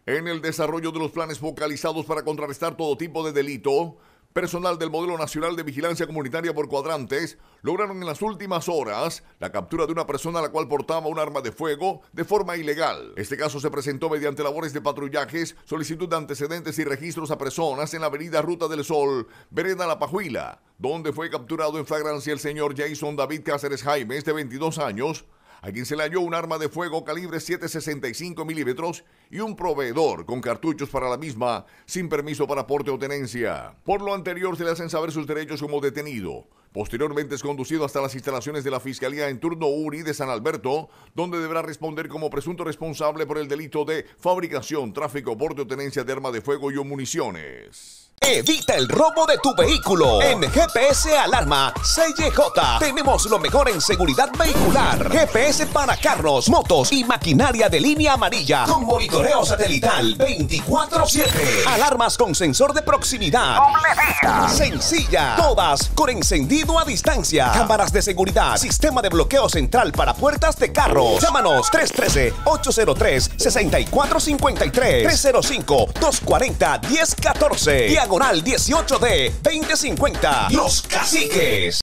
En el desarrollo de los planes focalizados para contrarrestar todo tipo de delito, personal del Modelo Nacional de Vigilancia Comunitaria por Cuadrantes lograron en las últimas horas la captura de una persona a la cual portaba un arma de fuego de forma ilegal. Este caso se presentó mediante labores de patrullajes, solicitud de antecedentes y registros a personas en la avenida Ruta del Sol, vereda La Pajuila, donde fue capturado en flagrancia el señor Jason David Cáceres Jaimes, de 22 años, a quien se le halló un arma de fuego calibre .765 milímetros y un proveedor con cartuchos para la misma sin permiso para porte o tenencia. Por lo anterior se le hacen saber sus derechos como detenido. Posteriormente es conducido hasta las instalaciones de la Fiscalía en turno URI de San Alberto, donde deberá responder como presunto responsable por el delito de fabricación, tráfico, porte o tenencia de arma de fuego y o municiones. Evita el robo de tu vehículo. En GPS Alarma CJ tenemos lo mejor en seguridad vehicular. GPS para carros, motos y maquinaria de línea amarilla con monitoreo satelital 24/7. Alarmas con sensor de proximidad. Sencilla. Todas con encendido a distancia. Cámaras de seguridad. Sistema de bloqueo central para puertas de carros. Llámanos 313-803-6453. 305-240-1014. Diagonal 18D 2050. Los Caciques.